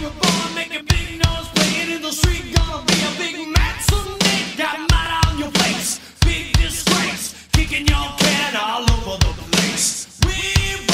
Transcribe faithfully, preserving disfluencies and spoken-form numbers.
you're born, make a big noise, playing in the street, gonna be a big man someday. Got mud on your face, big disgrace, kicking your can all over the place. We